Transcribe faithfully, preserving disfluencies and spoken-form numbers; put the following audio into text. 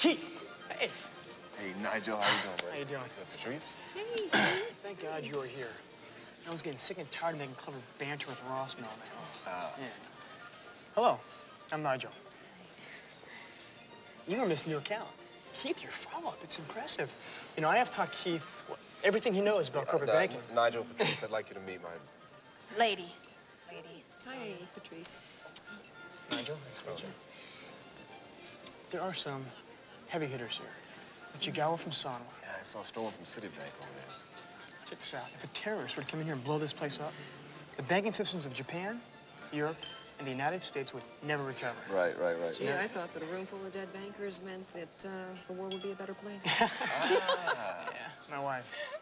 Keith! Hey! Hey, Nigel, how you doing, buddy? How you doing? Good, Patrice? Hey. Thank God you were here. I was getting sick and tired of making clever banter with Rossman all day. Uh, Yeah. Hello, I'm Nigel. You don't miss new account. Keith, your follow-up, it's impressive. You know, I have taught Keith what, everything he knows about corporate uh, banking. Nigel, Patrice, I'd like you to meet my... Lady. Lady. Hi, Patrice. Nigel, nice to meet you. There are some heavy hitters here. Uchigawa from Sanwa. Yeah, I saw Storm from Citibank over there. Check this out. If a terrorist were to come in here and blow this place up, the banking systems of Japan, Europe, and the United States would never recover. Right, right, right. Gee, I thought that a room full of dead bankers meant that uh, the world would be a better place. Ah. Yeah, my wife.